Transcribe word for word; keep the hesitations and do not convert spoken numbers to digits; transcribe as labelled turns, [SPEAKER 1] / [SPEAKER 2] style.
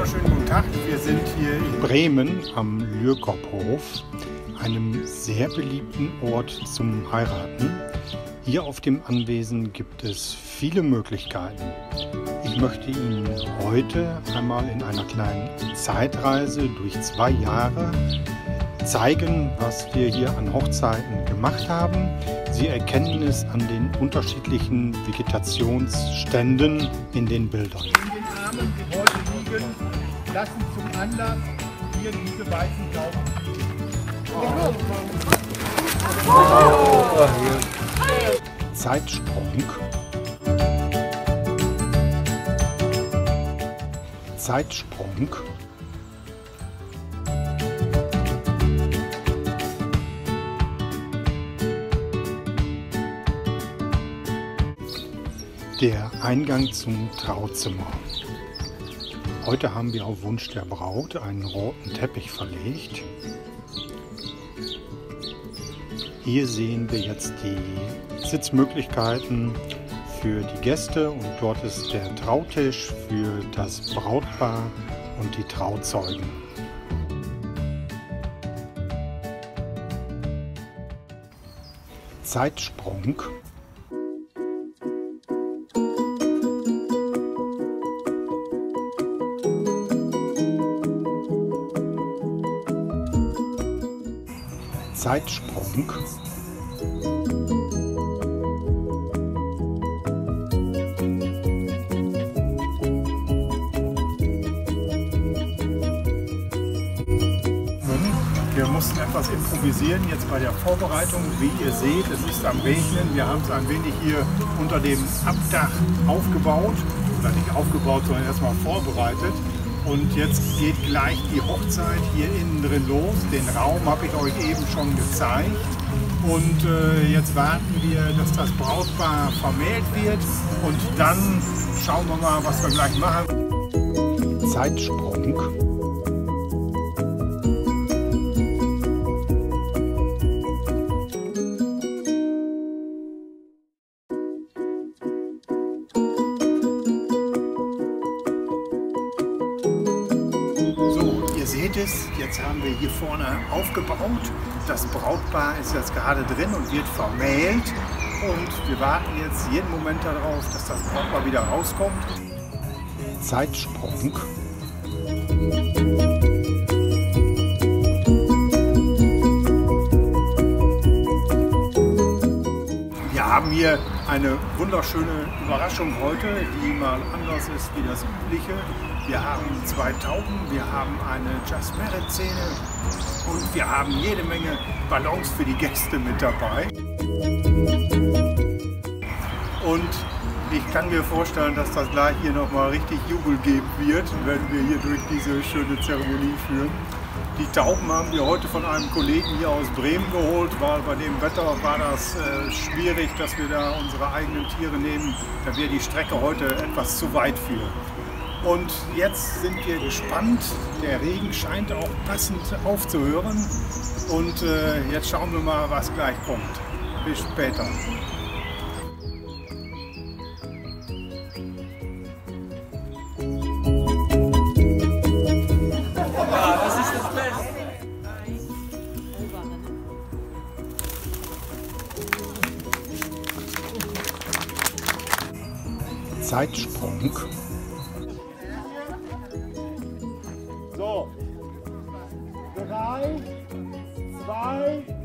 [SPEAKER 1] wunderschönen guten Tag. Wir sind hier in Bremen am Lürkophof, einem sehr beliebten Ort zum Heiraten. Hier auf dem Anwesen gibt es viele Möglichkeiten. Ich möchte Ihnen heute einmal in einer kleinen Zeitreise durch zwei Jahre zeigen, was wir hier an Hochzeiten gemacht haben. Sie erkennen es an den unterschiedlichen Vegetationsständen in den Bildern.
[SPEAKER 2] In den Armen, die heute liegen, lassen zum Anlass hier diese weißen Glauben.
[SPEAKER 1] Zeitsprung. Zeitsprung. Der Eingang zum Trauzimmer. Heute haben wir auf Wunsch der Braut einen roten Teppich verlegt. Hier sehen wir jetzt die Sitzmöglichkeiten für die Gäste und dort ist der Trautisch für das Brautpaar und die Trauzeugen. Zeitsprung. Zeitsprung.
[SPEAKER 2] Wir mussten etwas improvisieren jetzt bei der Vorbereitung. Wie ihr seht, es ist am Regnen. Wir haben es ein wenig hier unter dem Abdach aufgebaut. Oder nicht aufgebaut, sondern erstmal vorbereitet. Und jetzt geht gleich die Hochzeit hier innen drin los. Den Raum habe ich euch eben schon gezeigt. Und äh, jetzt warten wir, dass das Brautpaar vermählt wird. Und dann schauen wir mal, was wir gleich machen.
[SPEAKER 1] Zeitsprung.
[SPEAKER 2] Ihr seht es, jetzt haben wir hier vorne aufgebaut. Das Brautpaar ist jetzt gerade drin und wird vermählt. Und wir warten jetzt jeden Moment darauf, dass das Brautpaar wieder rauskommt.
[SPEAKER 1] Zeitsprung.
[SPEAKER 2] Wir haben hier eine wunderschöne Überraschung heute, die mal anders ist wie das übliche. Wir haben zwei Tauben, wir haben eine Just Married Szene und wir haben jede Menge Ballons für die Gäste mit dabei. Und ich kann mir vorstellen, dass das gleich hier nochmal richtig Jubel geben wird, wenn wir hier durch diese schöne Zeremonie führen. Die Tauben haben wir heute von einem Kollegen hier aus Bremen geholt, weil bei dem Wetter war das äh, schwierig, dass wir da unsere eigenen Tiere nehmen. Da wäre die Strecke heute etwas zu weit für. Und jetzt sind wir gespannt. Der Regen scheint auch passend aufzuhören. Und äh, jetzt schauen wir mal, was gleich kommt. Bis später.
[SPEAKER 1] Zeitsprung.
[SPEAKER 2] So, drei, zwei,